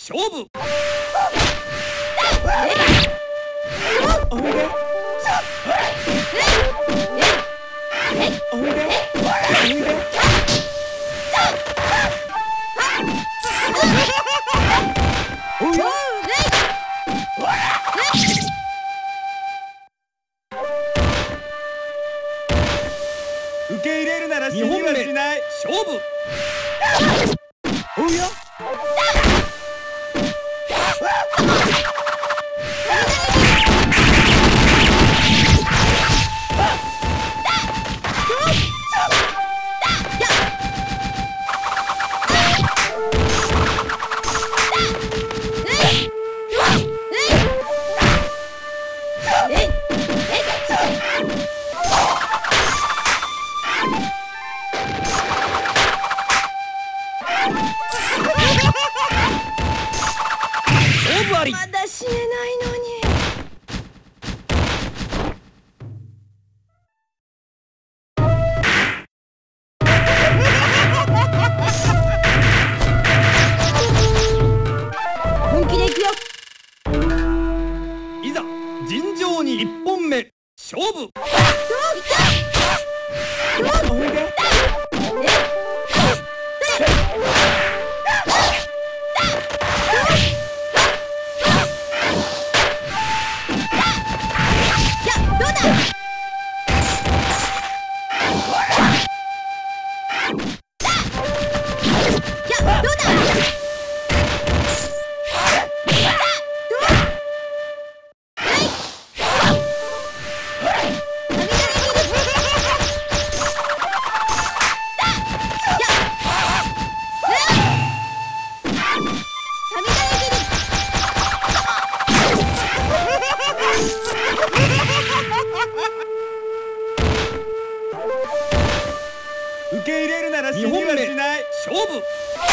勝負。 おいで。おいで。おいで。おいで。受け入れるなら死にはしない。 勝負。 おいや。 まだ死ねないのに。本気で行くよ。 いざ尋常に1本目勝負。 おいで。受け入れるなら死にはしない。 勝負。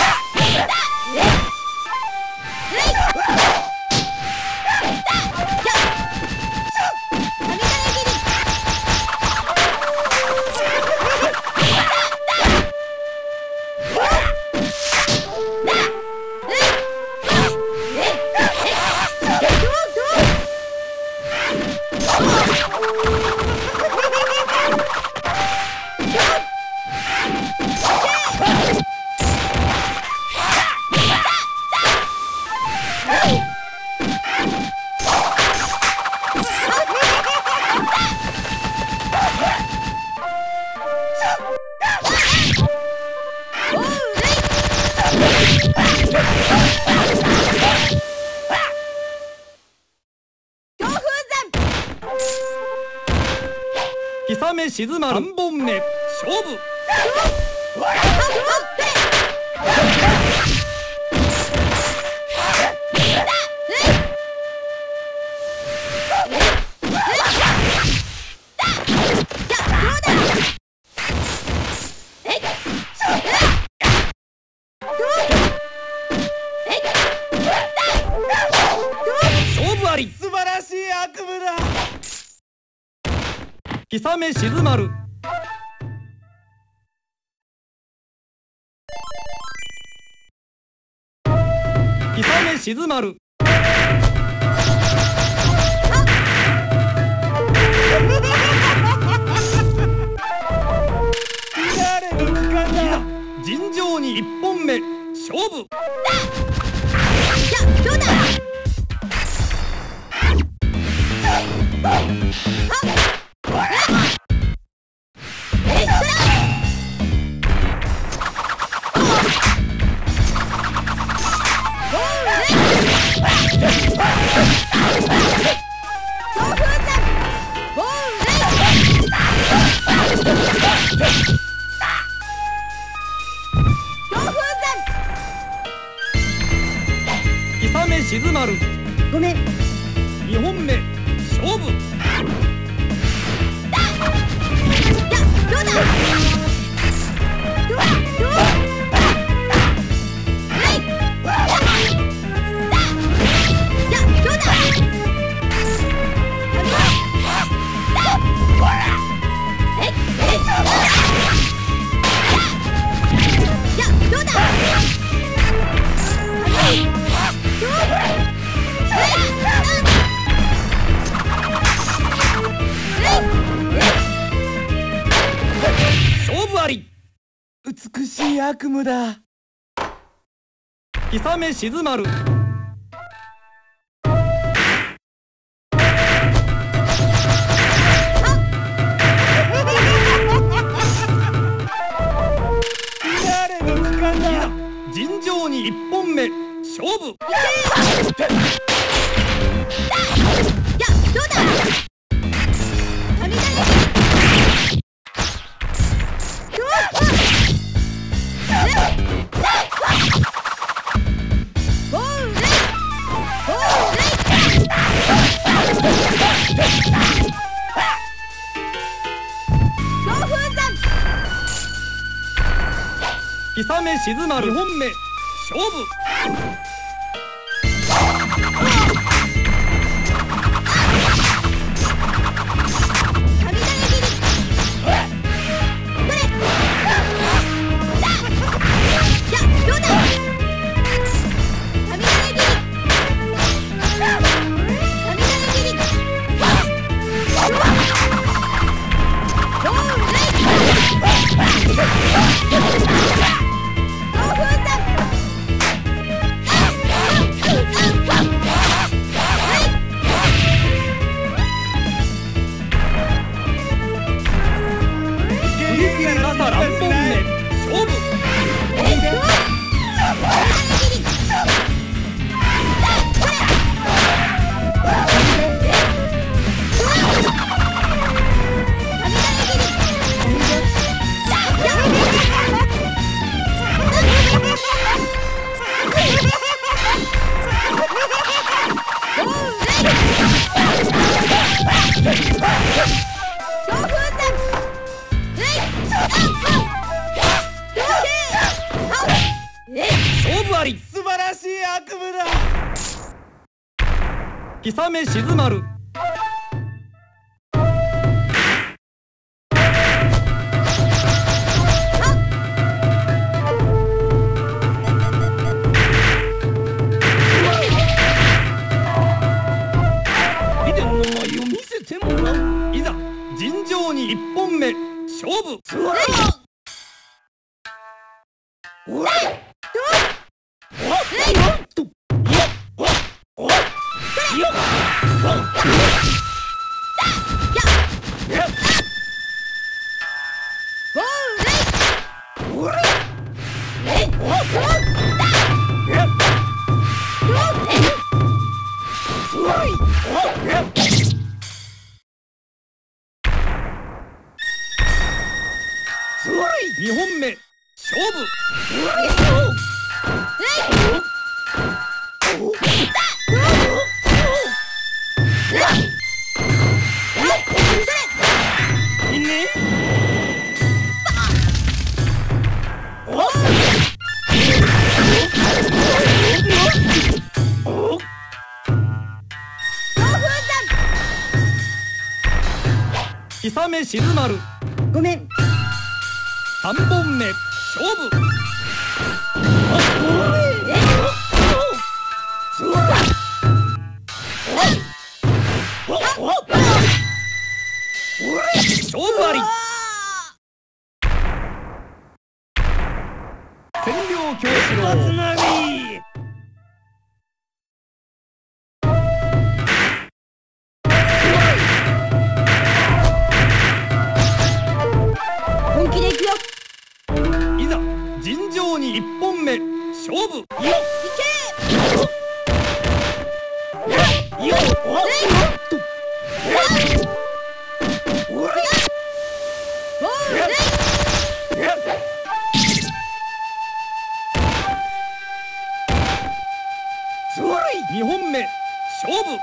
刻め静まる3本目勝負。勝負あり。 素晴らしい悪夢だ。 刻め静まる。刻め静まる。 誰の時間だ。 尋常に1本目勝負。 どうだ。 刻め静まる。 ごめん。 2本目勝負。 どうだ。どうだ。 しい悪夢だ。 氷雨静まる。 誰の時間だ。 尋常に1本目勝負。 どうだ。 氷雨静まる。2本目勝負。 素晴らしい悪夢だ。 氷雨静まる。 秘伝の舞を見せてもらう。 いざ尋常に1本目勝負。2本目勝負。氷雨静まる。 ごめん。 3本目勝負。勝負あり。千両京四郎。 本気でいくよ。 いざ尋常に1本目勝負。2本目勝負。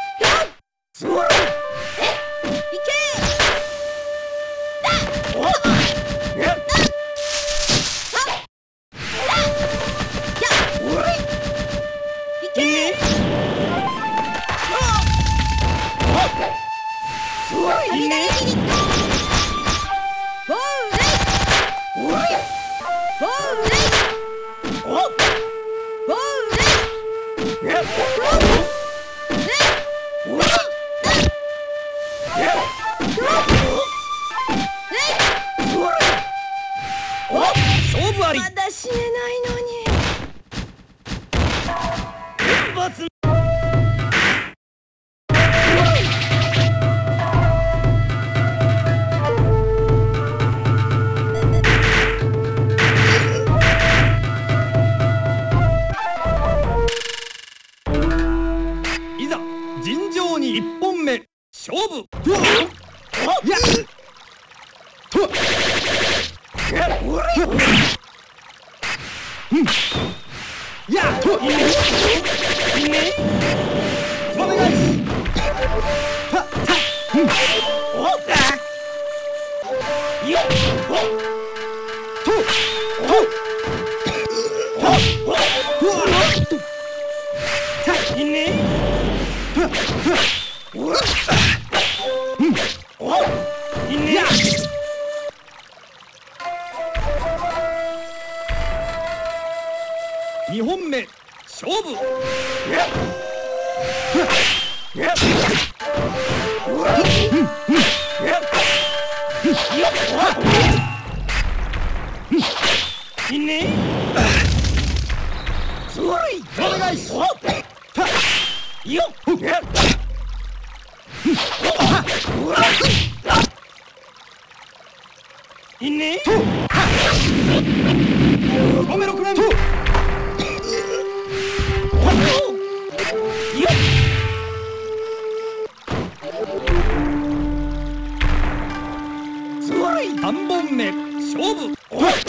尋常に1本目勝負。2本目勝負。3本目勝負。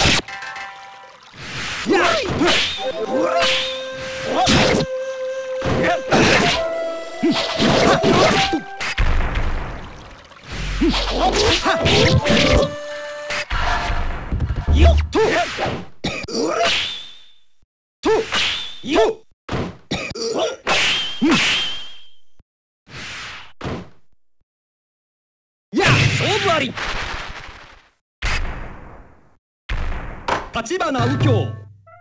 勝負あり。立花右京。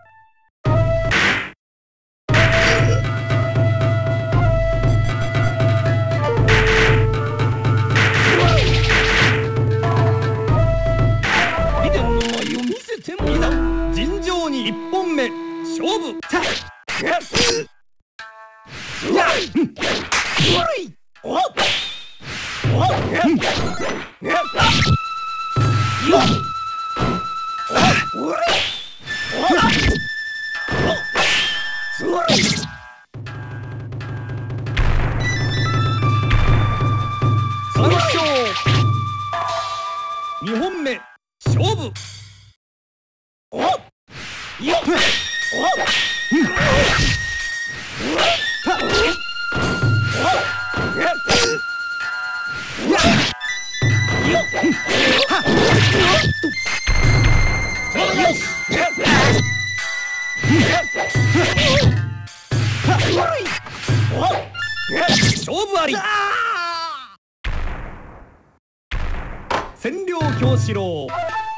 見ての舞を見せてもいざ尋常に1本目勝負。3勝。2本目勝負。勝負あり。千両京四郎。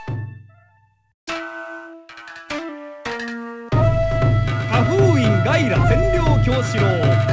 花封院ガイラ千両京四郎。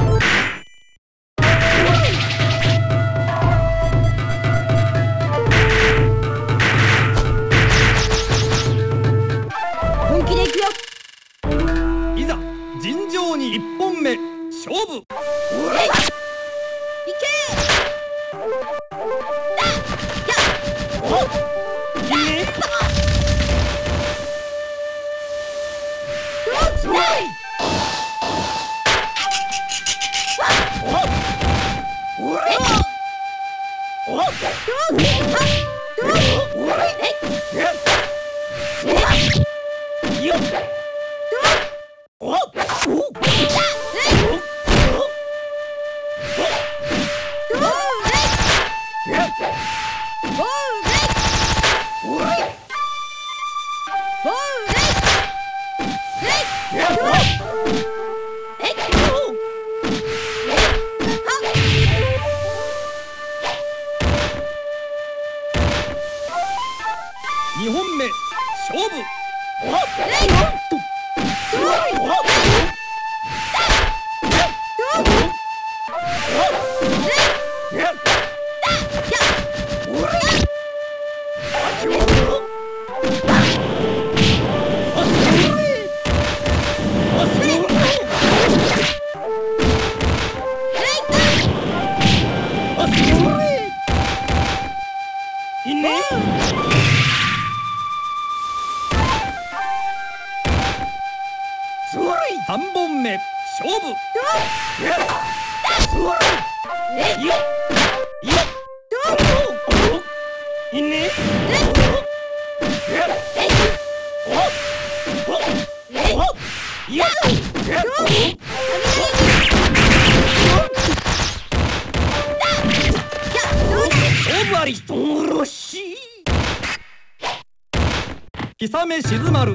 いざ尋常に1本目勝負。2本目勝負。3本目勝負。 氷雨静まる。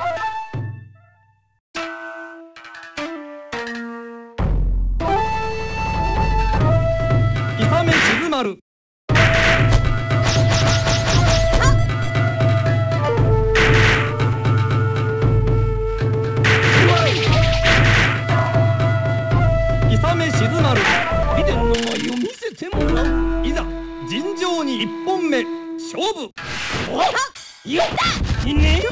氷雨静まる。氷雨静まる。 美伝の舞を見せてもらう。 いざ尋常に1本目勝負。 いやいね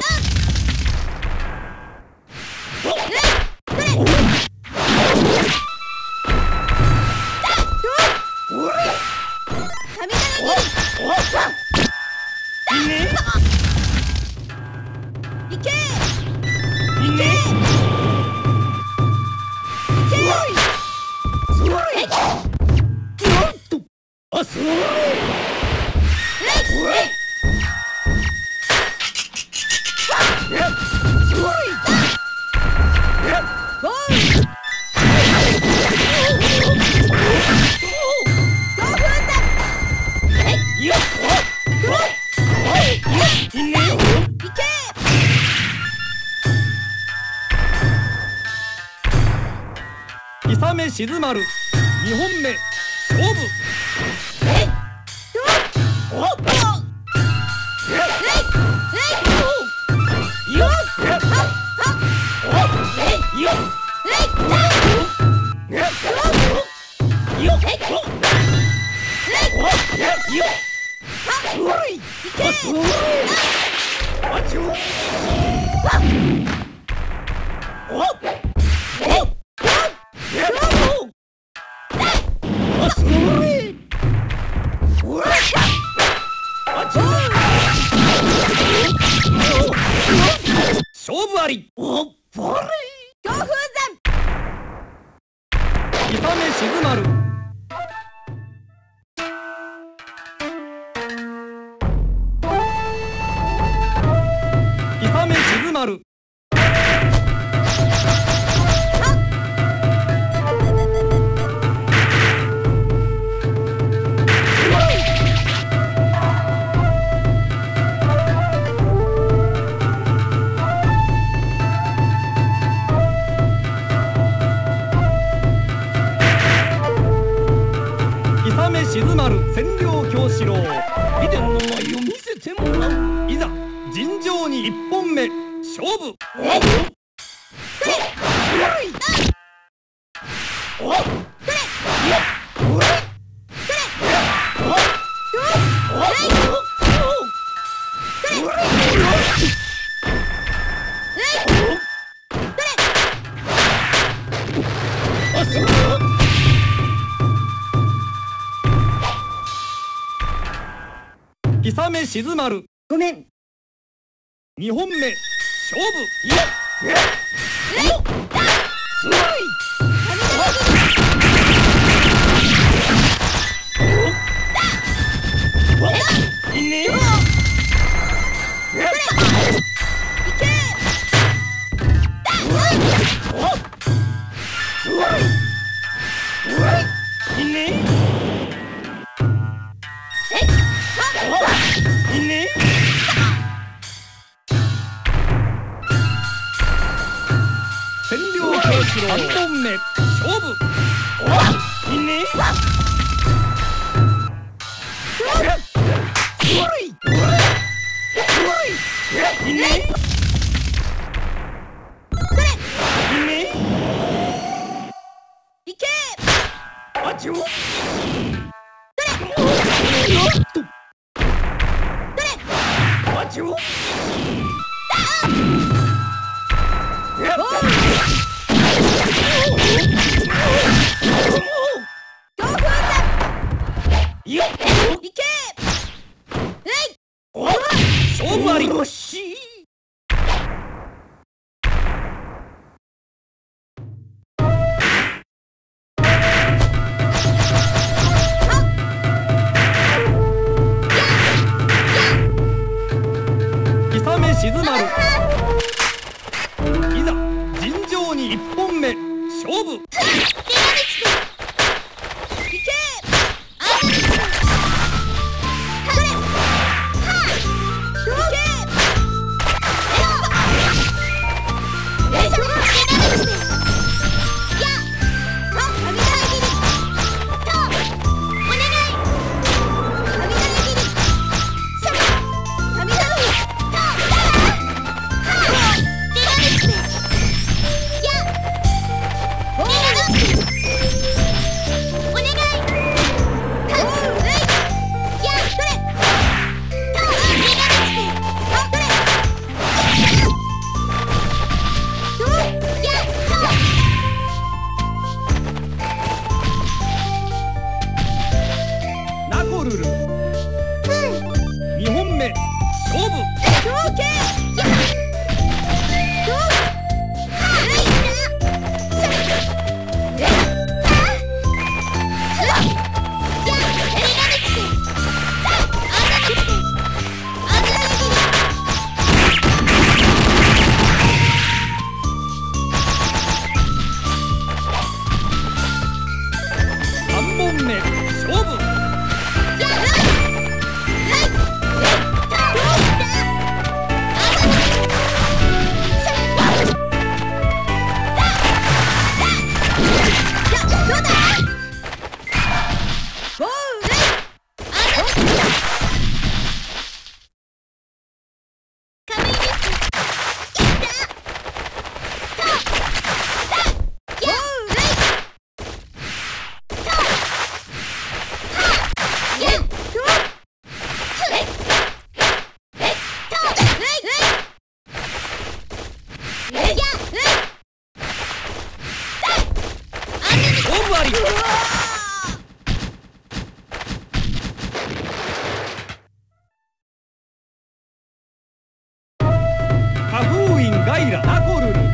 氷雨静まる。2本目勝負。勝負あり。 おっぱれ強風山。 氷雨静まる。氷雨静まる。氷雨静まる。千両京四郎。 美伝の舞を見せてもらう。 いざ尋常に1本目勝負。氷雨静まる。 ごめん。 2本目勝負。 すごいいねいねいね千両京四郎。3本目勝負。 いねいねいけ。 あちょあちょ強風山。 いやいけ。 勝負あり。 よしまる。いざ尋常に1本目勝負。2本目勝負。3本目勝負。カフーインガイラナコルル。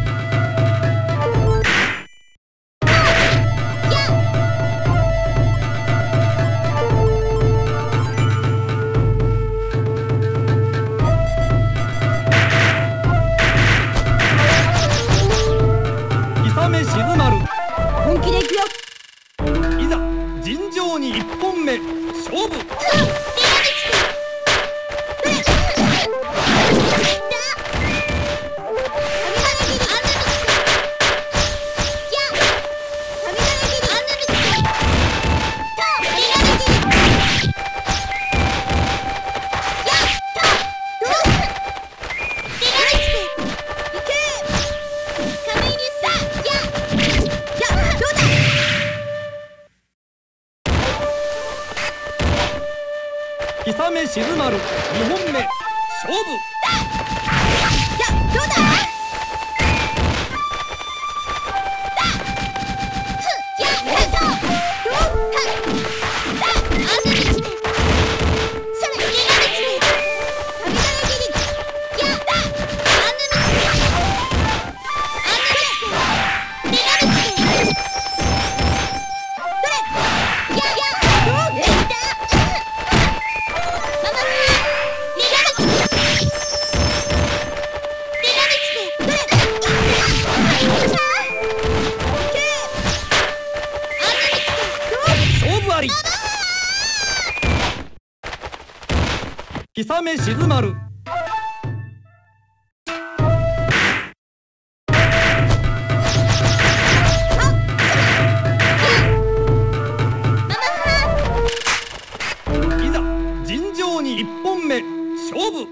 イサメ静まる。 本気でいくよ。 いざ尋常に1本目勝負。イサメ静まる。2本目勝負。 どうだ。イサメ静まる。いざ尋常に1本目勝負。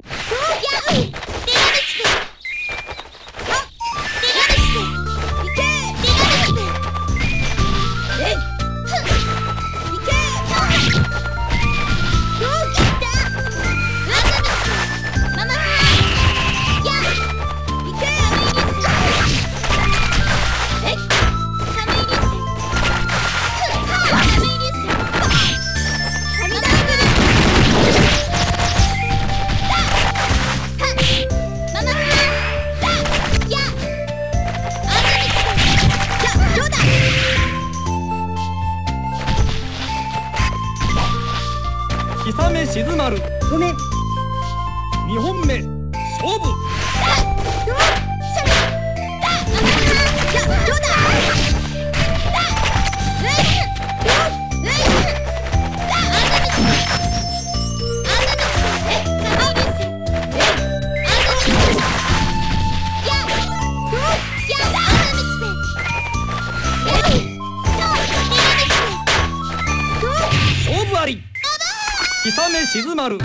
イサメ静まる。ごめん。 2本目勝負。 勝負あり。刻め静まる。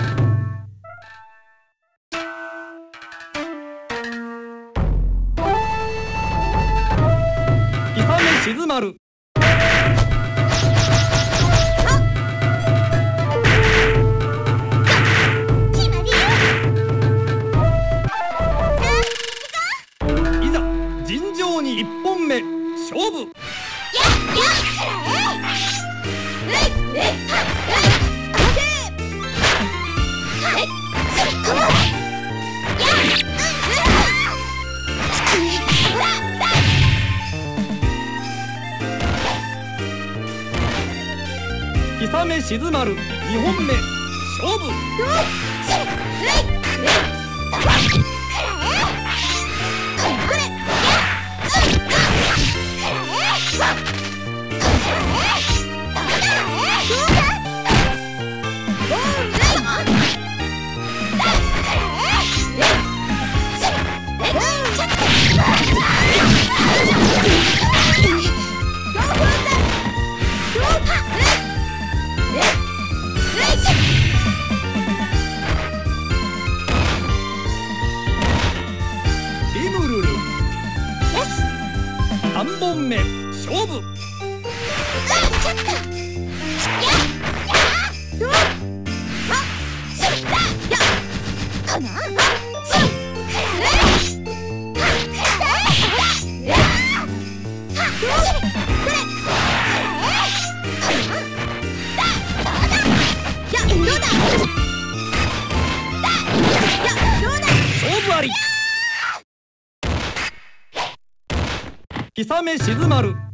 刻め静まる。いざ尋常に1本目勝負。刻め静まる。2本目勝負。リムルル。3本目勝負。勝負あり。刻め静まる。